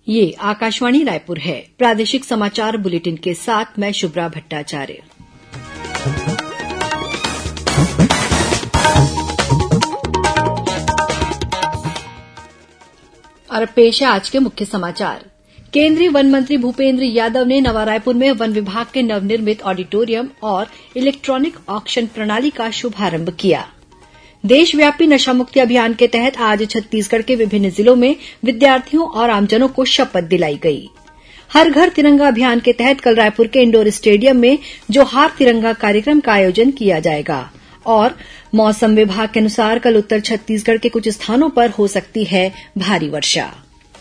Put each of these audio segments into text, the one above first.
ये आकाशवाणी रायपुर है। प्रादेशिक समाचार बुलेटिन के साथ मैं शुभ्रा भट्टाचार्य। और पेश है आज के मुख्य समाचार। केंद्रीय वन मंत्री भूपेन्द्र यादव ने नवा रायपुर में वन विभाग के नवनिर्मित ऑडिटोरियम और इलेक्ट्रॉनिक ऑक्शन प्रणाली का शुभारंभ किया। देशव्यापी नशामुक्ति अभियान के तहत आज छत्तीसगढ़ के विभिन्न जिलों में विद्यार्थियों और आमजनों को शपथ दिलाई गई। हर घर तिरंगा अभियान के तहत कल रायपुर के इंडोर स्टेडियम में जोहार तिरंगा कार्यक्रम का आयोजन किया जाएगा। और मौसम विभाग के अनुसार कल उत्तर छत्तीसगढ़ के कुछ स्थानों पर हो सकती है भारी वर्षा।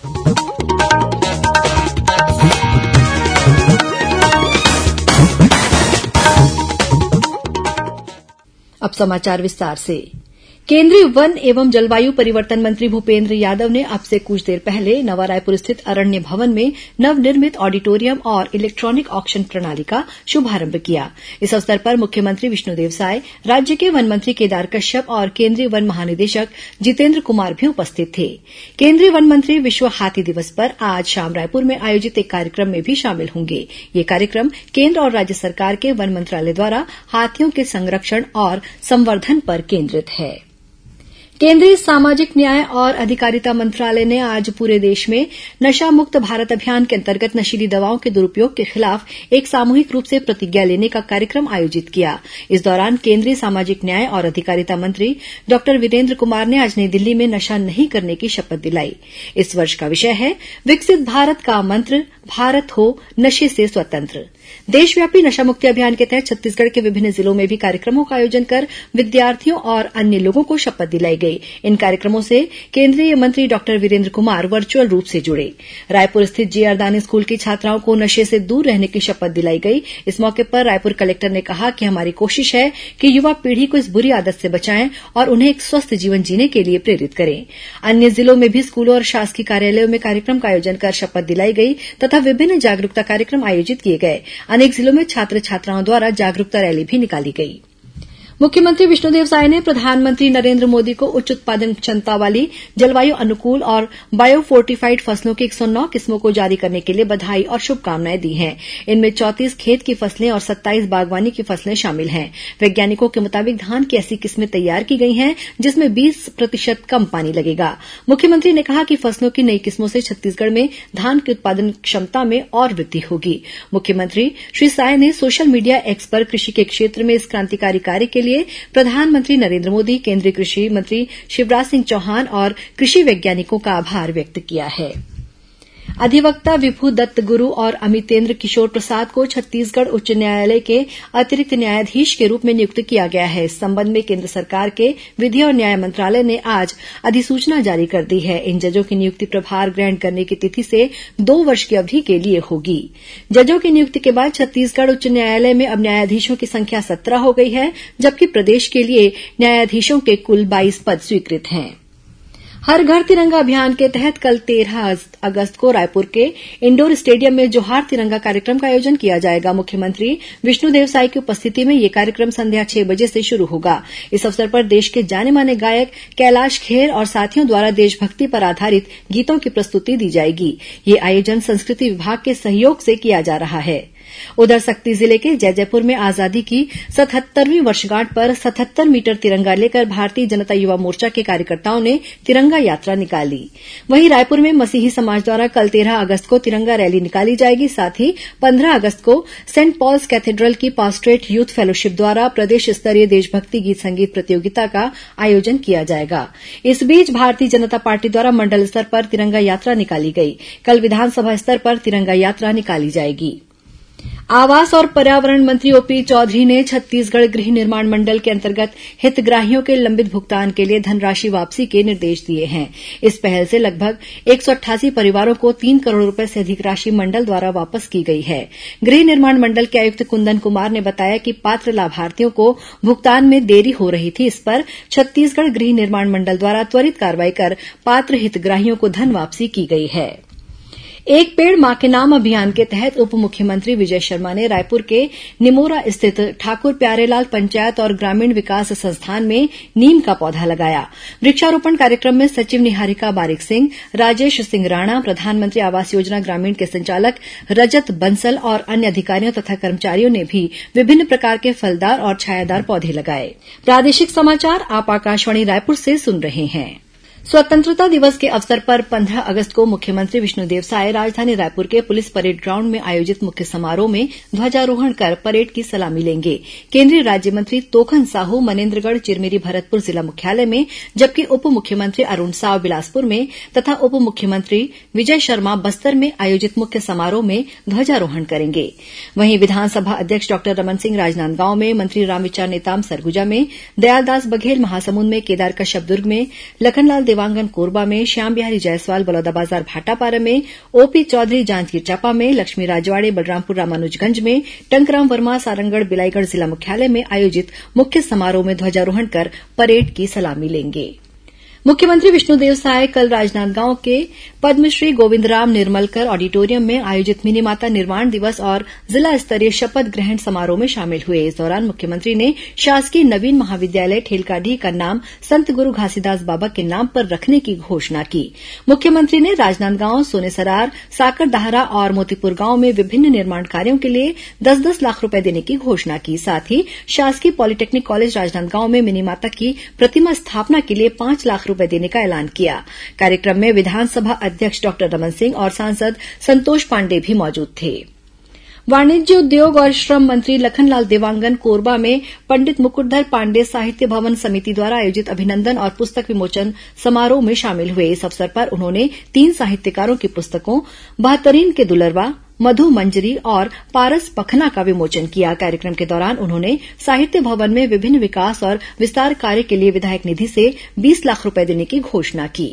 अब समाचार विस्तार से। केंद्रीय वन एवं जलवायु परिवर्तन मंत्री भूपेन्द्र यादव ने अब से कुछ देर पहले नवा रायपुर स्थित अरण्य भवन में नवनिर्मित ऑडिटोरियम और इलेक्ट्रॉनिक ऑक्शन प्रणाली का शुभारंभ किया। इस अवसर पर मुख्यमंत्री विष्णुदेव साय, राज्य के वन मंत्री केदार कश्यप और केंद्रीय वन महानिदेशक जितेन्द्र कुमार भी उपस्थित थे। केंद्रीय वन मंत्री विश्व हाथी दिवस पर आज शाम रायपुर में आयोजित एक कार्यक्रम में भी शामिल होंगे। ये कार्यक्रम केंद्र और राज्य सरकार के वन मंत्रालय द्वारा हाथियों के संरक्षण और संवर्धन पर केंद्रित है। केंद्रीय सामाजिक न्याय और अधिकारिता मंत्रालय ने आज पूरे देश में नशा मुक्त भारत अभियान के अंतर्गत नशीली दवाओं के दुरुपयोग के खिलाफ एक सामूहिक रूप से प्रतिज्ञा लेने का कार्यक्रम आयोजित किया। इस दौरान केंद्रीय सामाजिक न्याय और अधिकारिता मंत्री डॉ वीरेन्द्र कुमार ने आज नई दिल्ली में नशा नहीं करने की शपथ दिलाई। इस वर्ष का विषय है विकसित भारत का मंत्र, भारत हो नशे से स्वतंत्र। देशव्यापी नशामुक्ति अभियान के तहत छत्तीसगढ़ के विभिन्न जिलों में भी कार्यक्रमों का आयोजन कर विद्यार्थियों और अन्य लोगों को शपथ दिलाई गई। इन कार्यक्रमों से केंद्रीय मंत्री डॉ वीरेन्द्र कुमार वर्चुअल रूप से जुड़े। रायपुर स्थित जेआर दानी स्कूल की छात्राओं को नशे से दूर रहने की शपथ दिलाई गई। इस मौके पर रायपुर कलेक्टर ने कहा कि हमारी कोशिश है कि युवा पीढ़ी को इस बुरी आदत से बचाएं और उन्हें एक स्वस्थ जीवन जीने के लिए प्रेरित करें। अन्य जिलों में भी स्कूलों और शासकीय कार्यालयों में कार्यक्रम का आयोजन कर शपथ दिलाई गई तथा विभिन्न जागरूकता कार्यक्रम आयोजित किए गए। अनेक जिलों में छात्र छात्राओं द्वारा जागरूकता रैली भी निकाली गई। मुख्यमंत्री विष्णुदेव साय ने प्रधानमंत्री नरेन्द्र मोदी को उच्च उत्पादन क्षमता वाली जलवायु अनुकूल और बायोफोर्टिफाइड फसलों की 109 किस्मों को जारी करने के लिए बधाई और शुभकामनाएं दी हैं। इनमें 34 खेत की फसलें और 27 बागवानी की फसलें शामिल हैं। वैज्ञानिकों के मुताबिक धान की ऐसी किस्में तैयार की गई हैं जिसमें 20% कम पानी लगेगा। मुख्यमंत्री ने कहा कि फसलों की नई किस्मों से छत्तीसगढ़ में धान की उत्पादन क्षमता में और वृद्धि होगी। मुख्यमंत्री श्री साय ने सोशल मीडिया एक्स पर कृषि के क्षेत्र में इस क्रांतिकारी कार्य के लिए प्रधानमंत्री नरेन्द्र मोदी, केंद्रीय कृषि मंत्री शिवराज सिंह चौहान और कृषि वैज्ञानिकों का आभार व्यक्त किया है। अधिवक्ता विभू दत्त गुरु और अमितेन्द्र किशोर प्रसाद को छत्तीसगढ़ उच्च न्यायालय के अतिरिक्त न्यायाधीश के रूप में नियुक्त किया गया है। इस संबंध में केंद्र सरकार के विधि और न्याय मंत्रालय ने आज अधिसूचना जारी कर दी है। इन जजों की नियुक्ति प्रभार ग्रहण करने की तिथि से 2 वर्ष की अवधि के लिए होगी। जजों की नियुक्ति के बाद छत्तीसगढ़ उच्च न्यायालय में अब न्यायाधीशों की संख्या 17 हो गई है, जबकि प्रदेश के लिए न्यायाधीशों के कुल 22 पद स्वीकृत हैं। हर घर तिरंगा अभियान के तहत कल 13 अगस्त को रायपुर के इंडोर स्टेडियम में जोहार तिरंगा कार्यक्रम का आयोजन किया जाएगा। मुख्यमंत्री विष्णुदेव साय की उपस्थिति में यह कार्यक्रम संध्या 6 बजे से शुरू होगा। इस अवसर पर देश के जाने माने गायक कैलाश खेर और साथियों द्वारा देशभक्ति पर आधारित गीतों की प्रस्तुति दी जाएगी। यह आयोजन संस्कृति विभाग के सहयोग से किया जा रहा है। उधर सक्ती जिले के जैजैपुर में आजादी की 77वीं वर्षगांठ पर 77 मीटर तिरंगा लेकर भारतीय जनता युवा मोर्चा के कार्यकर्ताओं ने तिरंगा यात्रा निकाली। वहीं रायपुर में मसीही समाज द्वारा कल 13 अगस्त को तिरंगा रैली निकाली जाएगी। साथ ही 15 अगस्त को सेंट पॉल्स कैथेड्रल की पास्टरेट यूथ फेलोशिप द्वारा प्रदेश स्तरीय देशभक्ति गीत संगीत प्रतियोगिता का आयोजन किया जाएगा। इस बीच भारतीय जनता पार्टी द्वारा मंडल स्तर पर तिरंगा यात्रा निकाली गई। कल विधानसभा स्तर पर तिरंगा यात्रा निकाली जाएगी। आवास और पर्यावरण मंत्री ओपी चौधरी ने छत्तीसगढ़ गृह निर्माण मंडल के अंतर्गत हितग्राहियों के लंबित भुगतान के लिए धनराशि वापसी के निर्देश दिए हैं। इस पहल से लगभग 188 परिवारों को 3 करोड़ रूपये से अधिक राशि मंडल द्वारा वापस की गई है। गृह निर्माण मंडल के आयुक्त कुंदन कुमार ने बताया कि पात्र लाभार्थियों को भुगतान में देरी हो रही थी। इस पर छत्तीसगढ़ गृह निर्माण मंडल द्वारा त्वरित कार्रवाई कर पात्र हितग्राहियों को धन वापसी की गई है। एक पेड़ मां के नाम अभियान के तहत उप मुख्यमंत्री विजय शर्मा ने रायपुर के निमोरा स्थित ठाकुर प्यारेलाल पंचायत और ग्रामीण विकास संस्थान में नीम का पौधा लगाया। वृक्षारोपण कार्यक्रम में सचिव निहारिका बारिक सिंह, राजेश सिंह राणा, प्रधानमंत्री आवास योजना ग्रामीण के संचालक रजत बंसल और अन्य अधिकारियों तथा कर्मचारियों ने भी विभिन्न प्रकार के फलदार और छायादार पौधे लगाए। प्रादेशिक समाचार आप आकाशवाणी रायपुर से सुन रहे हैं। स्वतंत्रता दिवस के अवसर पर 15 अगस्त को मुख्यमंत्री विष्णुदेव साय राजधानी रायपुर के पुलिस परेड ग्राउंड में आयोजित मुख्य समारोह में ध्वजारोहण कर परेड की सलामी लेंगे। केंद्रीय राज्यमंत्री तोखन साहू मनेन्द्रगढ़ चिरमिरी भरतपुर जिला मुख्यालय में, जबकि उप मुख्यमंत्री अरूण साव बिलासपुर में तथा उप मुख्यमंत्री विजय शर्मा बस्तर में आयोजित मुख्य समारोह में ध्वजारोहण करेंगे। वहीं विधानसभा अध्यक्ष डॉक्टर रमन सिंह राजनांदगांव में, मंत्री रामविचार नेताम सरगुजा में, दयालदास बघेल महासमुंद में, केदार कश्यप दुर्ग में, लखनलाल देवांगन कोरबा में, श्याम बिहारी जायसवाल बलौदाबाजार भाटापारा में, ओपी चौधरी जांजगीर चांपा में, लक्ष्मी राजवाड़े बलरामपुर रामानुजगंज में, टंकराम वर्मा सारंगढ़ बिलाईगढ़ जिला मुख्यालय में आयोजित मुख्य समारोह में ध्वजारोहण कर परेड की सलामी लेंगे। मुख्यमंत्री विष्णुदेव साय कल राजनांदगांव के पद्मश्री गोविंदराम निर्मलकर ऑडिटोरियम में आयोजित मिनीमाता निर्माण दिवस और जिला स्तरीय शपथ ग्रहण समारोह में शामिल हुए। इस दौरान मुख्यमंत्री ने शासकीय नवीन महाविद्यालय ठेलकाडीह का नाम संत गुरु घासीदास बाबा के नाम पर रखने की घोषणा की। मुख्यमंत्री ने राजनांदगांव, सोनेसरार, साकरदाहरा और मोतीपुर गांव में विभिन्न निर्माण कार्यों के लिए 10-10 लाख रूपये देने की घोषणा की। साथ ही शासकीय पॉलिटेक्निक कॉलेज राजनांदगांव में मिनीमाता की प्रतिमा स्थापना के लिए 5 लाख रूपये देने का ऐलान किया। कार्यक्रम में विधानसभा अध्यक्ष डॉक्टर रमन सिंह और सांसद संतोष पांडेय भी मौजूद थे। वाणिज्य, उद्योग और श्रम मंत्री लखनलाल देवांगन कोरबा में पंडित मुकुटधर पांडेय साहित्य भवन समिति द्वारा आयोजित अभिनंदन और पुस्तक विमोचन समारोह में शामिल हुए। इस अवसर पर उन्होंने 3 साहित्यकारों की पुस्तकों बहतरीन के दुलरवा, मधु मंजरी और पारस पखना का विमोचन किया। कार्यक्रम के दौरान उन्होंने साहित्य भवन में विभिन्न विकास और विस्तार कार्य के लिए विधायक निधि से 20 लाख रूपये देने की घोषणा की।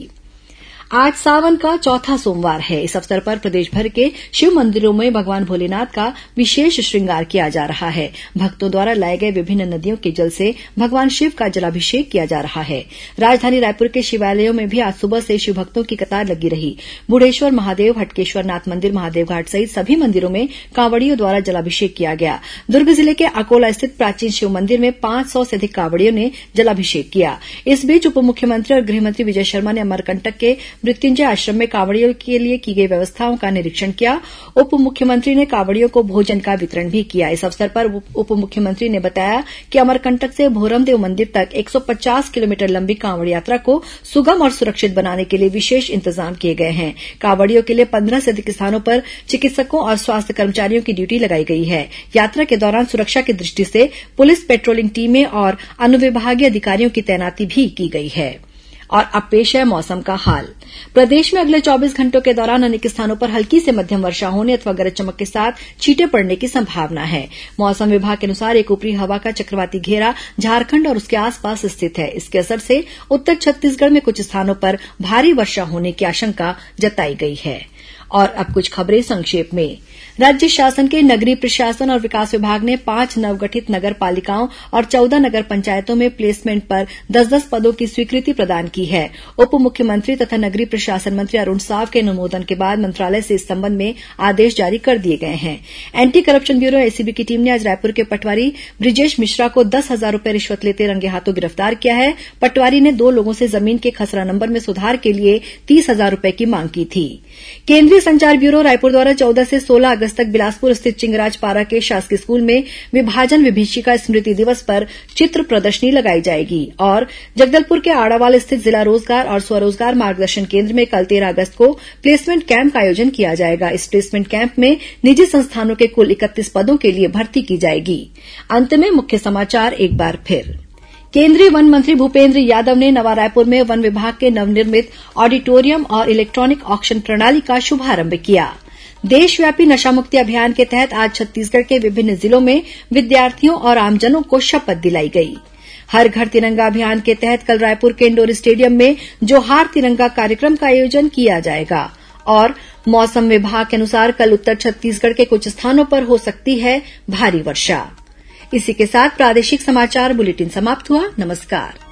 आज सावन का चौथा सोमवार है। इस अवसर पर प्रदेशभर के शिव मंदिरों में भगवान भोलेनाथ का विशेष श्रृंगार किया जा रहा है। भक्तों द्वारा लाए गए विभिन्न नदियों के जल से भगवान शिव का जलाभिषेक किया जा रहा है। राजधानी रायपुर के शिवालयों में भी आज सुबह से शिव भक्तों की कतार लगी रही। बुढ़ेश्वर महादेव, हटकेश्वर नाथ मंदिर, महादेव घाट सहित सभी मंदिरों में कांवड़ियों द्वारा जलाभिषेक किया गया। दुर्ग जिले के अकोला स्थित प्राचीन शिव मंदिर में 500 से अधिक कांवड़ियों ने जलाभिषेक किया। इस बीच उप मुख्यमंत्री और गृहमंत्री विजय शर्मा ने अमरकंटक के मृत्युंजय आश्रम में कांवड़ियों के लिए की गई व्यवस्थाओं का निरीक्षण किया। उप मुख्यमंत्री ने कांवड़ियों को भोजन का वितरण भी किया। इस अवसर पर उप मुख्यमंत्री ने बताया कि अमरकंटक से भोरमदेव मंदिर तक 150 किलोमीटर लंबी कांवड़ यात्रा को सुगम और सुरक्षित बनाने के लिए विशेष इंतजाम किए गए हैं। कांवड़ियों के लिए 15 से अधिक स्थानों पर चिकित्सकों और स्वास्थ्य कर्मचारियों की ड्यूटी लगाई गई है। यात्रा के दौरान सुरक्षा की दृष्टि से पुलिस पेट्रोलिंग टीमें और अनुविभागीय अधिकारियों की तैनाती भी की गई है। और अब पेश है मौसम का हाल। प्रदेश में अगले 24 घंटों के दौरान अनेक स्थानों पर हल्की से मध्यम वर्षा होने अथवा गरज चमक के साथ छींटे पड़ने की संभावना है। मौसम विभाग के अनुसार एक ऊपरी हवा का चक्रवाती घेरा झारखंड और उसके आसपास स्थित है। इसके असर से उत्तर छत्तीसगढ़ में कुछ स्थानों पर भारी वर्षा होने की आशंका जताई गई है। और अब कुछ खबरें संक्षेप में। राज्य शासन के नगरीय प्रशासन और विकास विभाग ने 5 नवगठित नगर पालिकाओं और 14 नगर पंचायतों में प्लेसमेंट पर 10-10 पदों की स्वीकृति प्रदान की है। उप मुख्यमंत्री तथा नगरीय प्रशासन मंत्री अरूण साव के अनुमोदन के बाद मंत्रालय से इस संबंध में आदेश जारी कर दिए गए हैं। एंटी करप्शन ब्यूरो एसीबी की टीम ने आज रायपुर के पटवारी ब्रिजेश मिश्रा को 10,000 रूपये रिश्वत लेते रंगे हाथों गिरफ्तार किया है। पटवारी ने 2 लोगों से जमीन के खसरा नंबर में सुधार के लिए 30,000 रूपये की मांग की थी। केंद्रीय संचार ब्यूरो रायपुर द्वारा 14 से 16 अगस्त तक बिलासपुर स्थित चिंगराज पारा के शासकीय स्कूल में विभाजन विभीषिका स्मृति दिवस पर चित्र प्रदर्शनी लगाई जाएगी। और जगदलपुर के आड़ावाल स्थित जिला रोजगार और स्वरोजगार मार्गदर्शन केंद्र में कल 13 अगस्त को प्लेसमेंट कैंप का आयोजन किया जाएगा। इस प्लेसमेंट कैंप में निजी संस्थानों के कुल 31 पदों के लिए भर्ती की जाएगी। अंत में मुख्य समाचार एक बार फिर। केंद्रीय वन मंत्री भूपेन्द्र यादव ने नवा रायपुर में वन विभाग के नवनिर्मित ऑडिटोरियम और इलेक्ट्रॉनिक ऑक्शन प्रणाली का शुभारंभ किया। देशव्यापी नशामुक्ति अभियान के तहत आज छत्तीसगढ़ के विभिन्न जिलों में विद्यार्थियों और आमजनों को शपथ दिलाई गई। हर घर तिरंगा अभियान के तहत कल रायपुर के इंडोर स्टेडियम में जोहार तिरंगा कार्यक्रम का आयोजन किया जाएगा। और मौसम विभाग के अनुसार कल उत्तर छत्तीसगढ़ के कुछ स्थानों पर हो सकती है भारी वर्षा। इसी के साथ प्रादेशिक समाचार बुलेटिन समाप्त हुआ। नमस्कार।